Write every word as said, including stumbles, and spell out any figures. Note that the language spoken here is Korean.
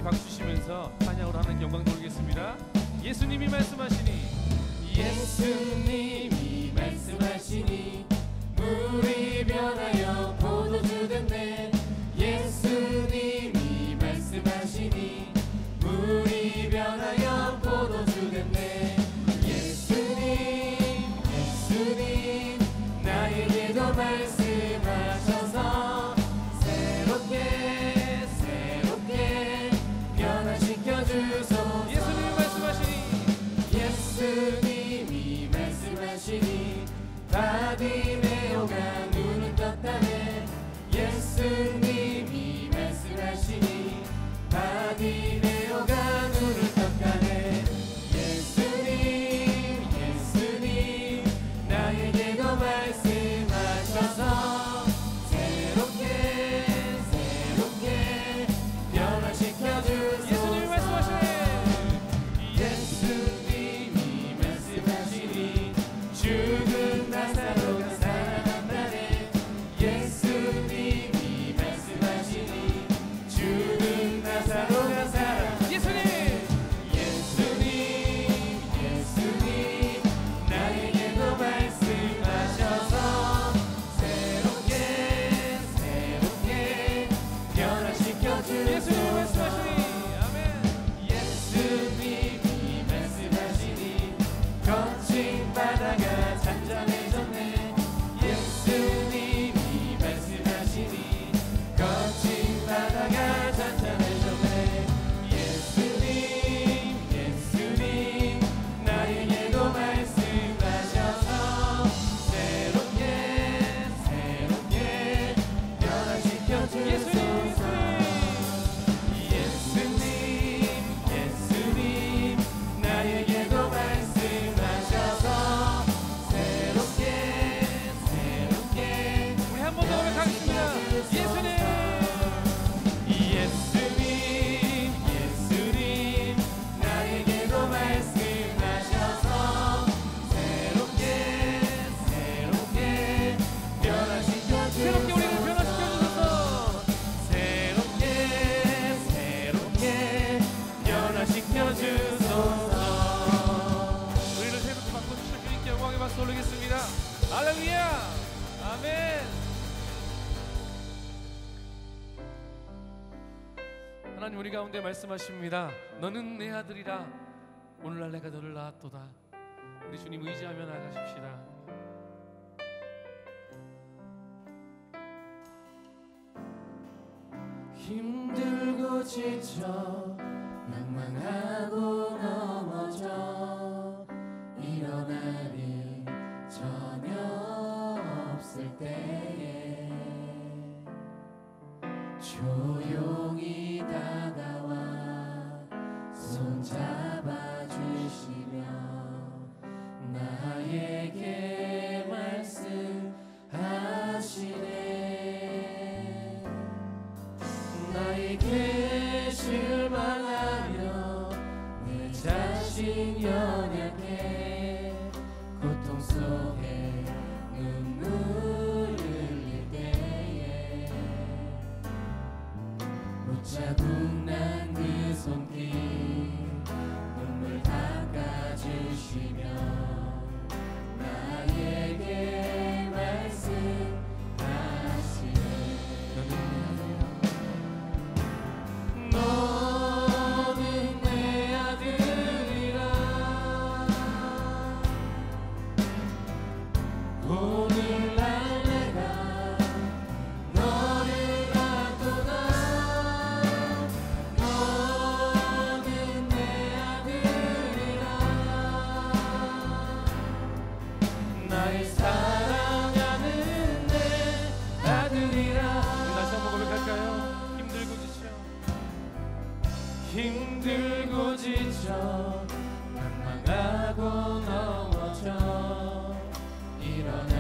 박수 치면서 찬양으로 하나님께 영광 돌리겠습니다. 예수님이 말씀하시니 예수님이 말씀하시니 물이 변하여 포도주 됐네. 예수님이 말씀하시니 물이 변하여 포도주 됐네. 예수님 예수님 나에게도 말씀하셔서 새롭게 새롭게 변화시켜 주소서. 예수님이 말씀하시니 예수님이 말씀하시니 바디메오가 눈을 떴다네. 예수님이 말씀하시니 바디메오가 눈을 떴다네. 예수님 예수님 나에게도 말씀하셔서 새롭게 새롭게 변화시켜 주소서. 예수님이 말씀하시니 예수님이 말씀하시니 죽은 나사로가 살아났다네. 예수님이 말씀하시니 죽은 나사로가 살아났다네. 예수님 예수님 예수님 나에게도 말씀하셔서 새롭게 새롭게 변화시켜 예수님이 주소서. 말씀하시니 아멘. 예수님이 말씀하시니 거친 바다가 잔잔해졌네. 예수님이 말씀하시니 거친 바다가 잔잔해졌네. 예수님 예수님 나에게도 말씀하셔서 새롭게 새롭게 변화시켜 예수님 주소서. 예수님 예수님 나에게도 말씀하셔서 새롭게 새롭게 우리 한 번 더 고백하겠습니다. 예수님 예수님 예수님 나에게도 말씀하셔서 새롭게 새롭게 변화시켜 새롭게 우리를 주소서. 변화시켜 주소서. 새롭게 새롭게 변화시켜 주소서. 우리를 새롭게 바꿔주신 주님께 영광의 박수 올리겠습니다. 할렐루야 아멘. 하나님 우리 가운데 말씀하십니다. 너는 내 아들이라 오늘날 내가 너를 낳았도다. 우리 주님 의지하며 나가십시다. 힘들고 지쳐 낭만하고 넘어져 일어나리 전혀 없을 때에 조용히 다가와 손잡아 주시며 나에게 말씀하시네. 나에게 실망하며 내 자신 연약해 고통 속에 눈물 흘릴 때에 못자국 난 그 손길 눈물 닦아주시며 나에게 말씀하시네. 너는 내 아들이라 오늘날 내가 너를 낳았도다. 너는 내 아들이라 나의 사랑하는 내 아들이라. 다시 한번 고백할까요? 힘들고 지쳐 힘들고 지쳐 낭망하고 넘어져 일어나